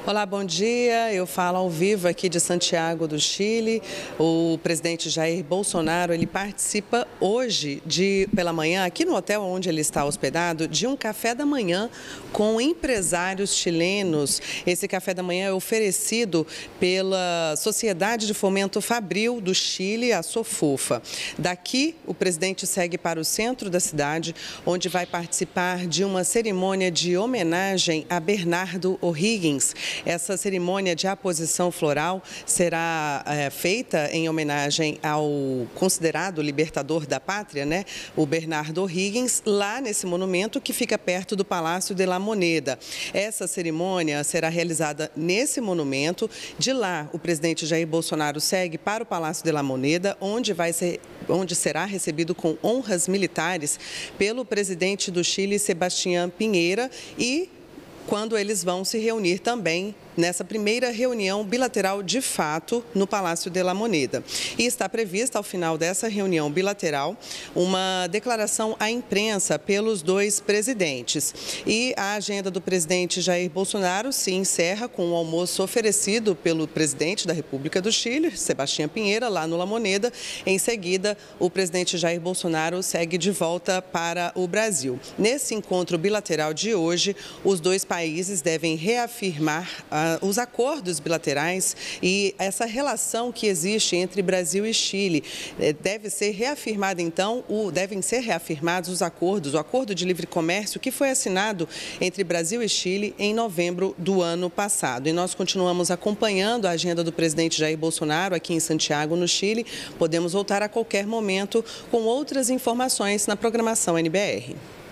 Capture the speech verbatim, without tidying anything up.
Olá, bom dia. Eu falo ao vivo aqui de Santiago do Chile. O presidente Jair Bolsonaro, ele participa hoje de pela manhã, aqui no hotel onde ele está hospedado, de um café da manhã com empresários chilenos. Esse café da manhã é oferecido pela Sociedade de Fomento Fabril do Chile, a SOFOFA. Daqui, o presidente segue para o centro da cidade, onde vai participar de uma cerimônia de homenagem a Bernardo O'Higgins. Essa cerimônia de aposição floral será é, feita em homenagem ao considerado libertador da pátria, né, o Bernardo O'Higgins, lá nesse monumento que fica perto do Palácio de la Moneda. Essa cerimônia será realizada nesse monumento. De lá, o presidente Jair Bolsonaro segue para o Palácio de la Moneda, onde vai ser, onde será recebido com honras militares pelo presidente do Chile, Sebastián Piñera, e quando eles vão se reunir também nessa primeira reunião bilateral de fato no Palácio de la Moneda. E está prevista, ao final dessa reunião bilateral, uma declaração à imprensa pelos dois presidentes. E a agenda do presidente Jair Bolsonaro se encerra com o almoço oferecido pelo presidente da República do Chile, Sebastián Piñera, lá no La Moneda. Em seguida, o presidente Jair Bolsonaro segue de volta para o Brasil. Nesse encontro bilateral de hoje, os dois países devem reafirmar a os acordos bilaterais e essa relação que existe entre Brasil e Chile. Deve ser reafirmada, então, o, devem ser reafirmados os acordos, o acordo de livre comércio que foi assinado entre Brasil e Chile em novembro do ano passado. E nós continuamos acompanhando a agenda do presidente Jair Bolsonaro aqui em Santiago, no Chile. Podemos voltar a qualquer momento com outras informações na programação N B R.